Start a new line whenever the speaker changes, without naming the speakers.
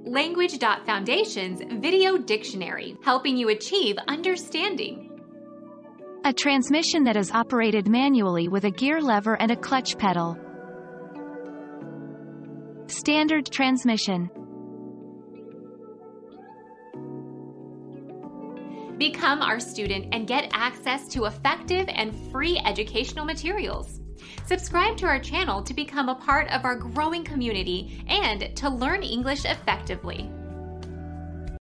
Language.Foundation's Video Dictionary, helping you achieve understanding.
A transmission that is operated manually with a gear lever and a clutch pedal. Standard transmission.
Become our student and get access to effective and free educational materials. Subscribe to our channel to become a part of our growing community and to learn English effectively.